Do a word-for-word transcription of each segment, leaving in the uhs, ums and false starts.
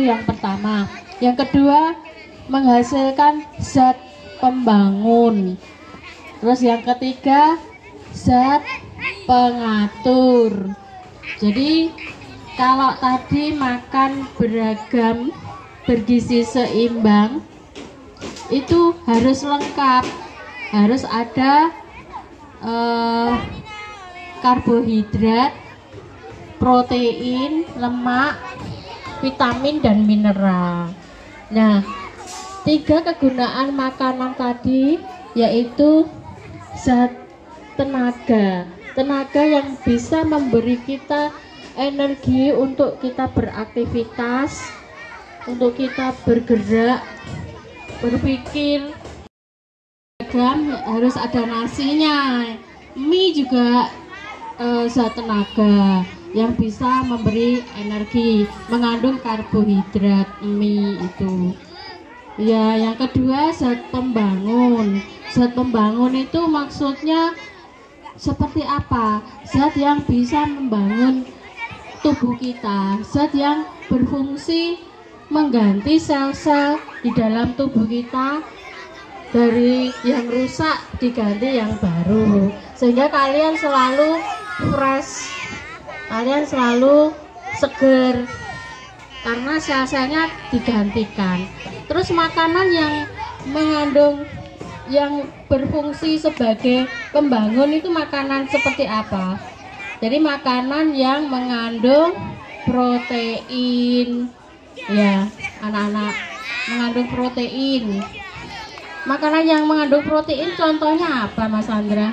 yang pertama. Yang kedua, menghasilkan zat pembangun. Terus yang ketiga, zat pengatur. Jadi kalau tadi makan beragam, bergizi seimbang, itu harus lengkap, harus ada eh, karbohidrat, protein, lemak, vitamin dan mineral. Nah, tiga kegunaan makanan tadi yaitu zat tenaga, tenaga yang bisa memberi kita energi untuk kita beraktivitas, untuk kita bergerak, berpikir. Harus ada nasinya. Mie juga e, zat tenaga yang bisa memberi energi, mengandung karbohidrat mie itu. Ya, yang kedua zat pembangun. Zat pembangun itu maksudnya seperti apa? Zat yang bisa membangun tubuh kita, zat yang berfungsi mengganti sel-sel di dalam tubuh kita, dari yang rusak diganti yang baru, sehingga kalian selalu fresh, kalian selalu seger karena sel-selnya digantikan. Terus makanan yang mengandung, yang berfungsi sebagai pembangun itu makanan seperti apa? Jadi makanan yang mengandung protein, ya anak-anak, mengandung protein. Makanan yang mengandung protein contohnya apa, Mas Andra?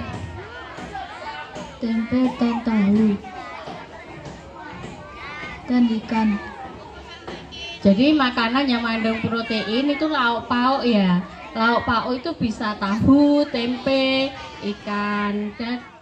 Tempe dan tahu dan ikan. Jadi makanan yang mengandung protein itu lauk pauk ya. Lauk pauk itu bisa tahu, tempe, ikan, dan